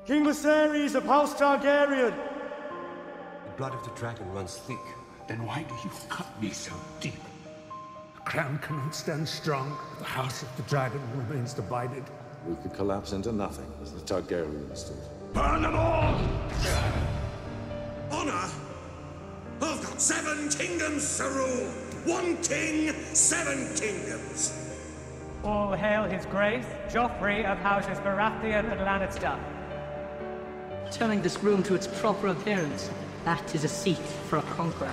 King Viserys of House Targaryen! The blood of the dragon runs thick. Then why do you cut me so deep? The crown cannot stand strong. The house of the dragon remains divided. We could collapse into nothing as the Targaryens did. Burn them all! Honor? I've got 7 kingdoms to rule. 1 king, 7 kingdoms. All hail his grace, Joffrey of Houses Baratheon and Lannister. Turning this room to its proper appearance, that is a seat for a conqueror.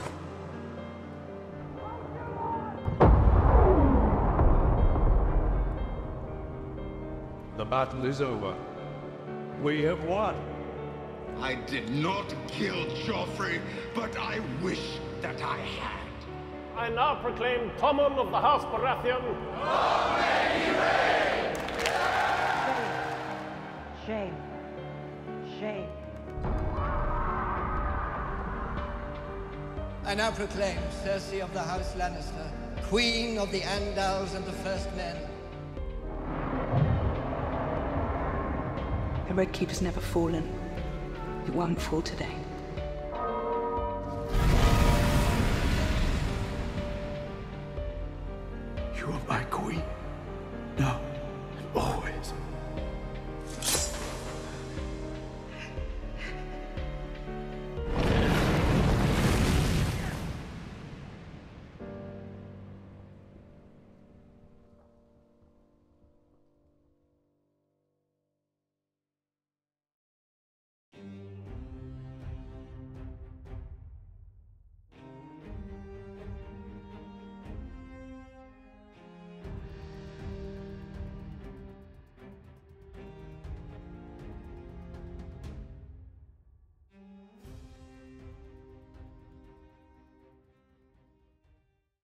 The battle is over. We have won. I did not kill Joffrey, but I wish that I had. I now proclaim Tommen of the House Baratheon. Long may he reign! Shame. Shame. I now proclaim Cersei of the House Lannister, Queen of the Andals and the First Men. The Red Keeper's never fallen. It won't fall today.